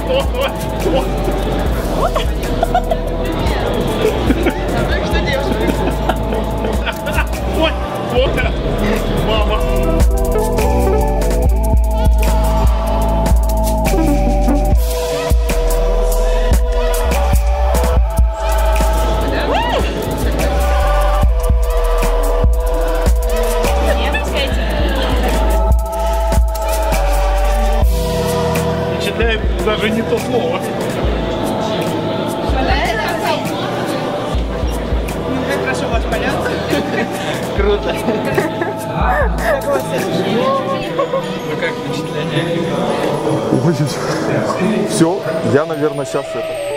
Что делаешь? Ой, вот это. Мама. Даже не то слово. Ну, как хорошо вас понятно. Круто. Ну как впечатление? Ой, все, я, наверное, сейчас это...